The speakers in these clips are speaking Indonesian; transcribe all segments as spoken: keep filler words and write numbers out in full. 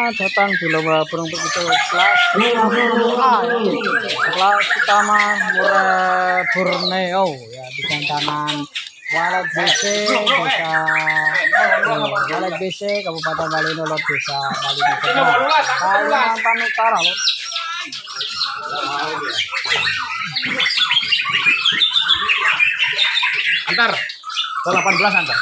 Selamat datang di lomba burung begitu kelas A, kelas utama murid Borneo ya, di kanan Walet B C desa Walet B C Kabupaten Walenolo desa Kalimantan Utara loh. Antar ke delapan belas antar.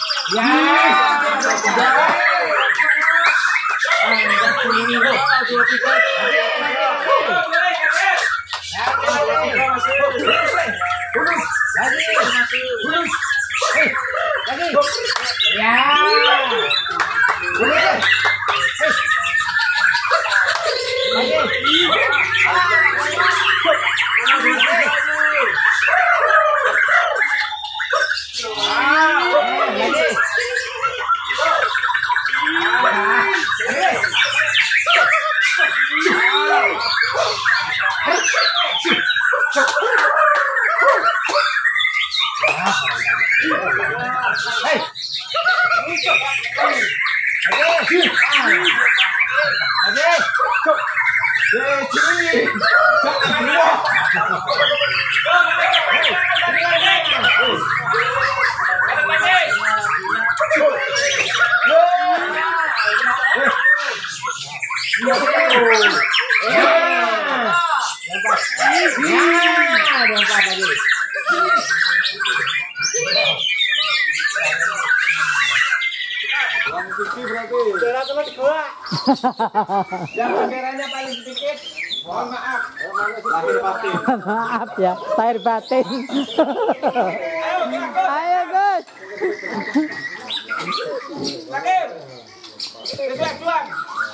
Ya. Yang benderanya paling sedikit. Mohon maaf. Lahir batin. Maaf ya, lahir batin. Ayo Gus. Lahir. Tuan, tuan.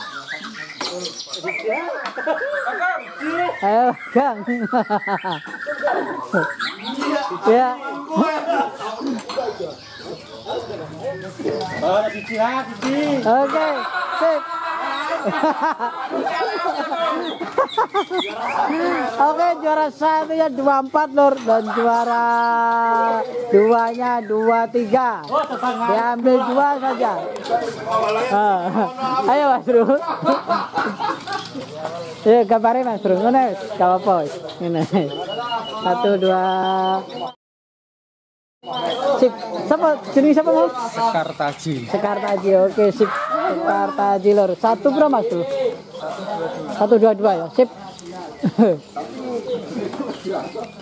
Ayo Kang. Ya. Oh, cici lah, cici. Oke, sip. Oke, juara satunya dua empat Lur, dan juara duanya dua tiga. Diambil dua saja. Ah, ayo Mas Bro. Ya gambarnya Mas Bro, ngono wis, gak apa-apa wis. Ngene. Satu dua. Sip, siapa jenis siapa Mas? Sekar Taji. Sekar Taji, oke sip. Sekar Taji Lur. Satu berapa Mas Bro? Satu dua dua ya, sip.